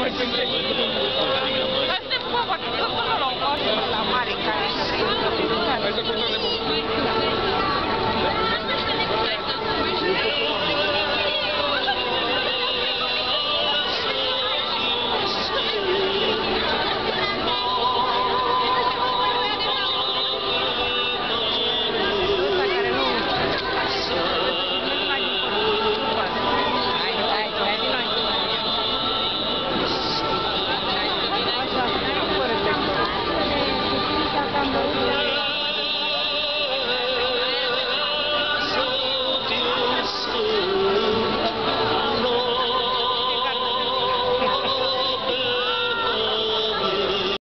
Asta e poate să până la o la mare care și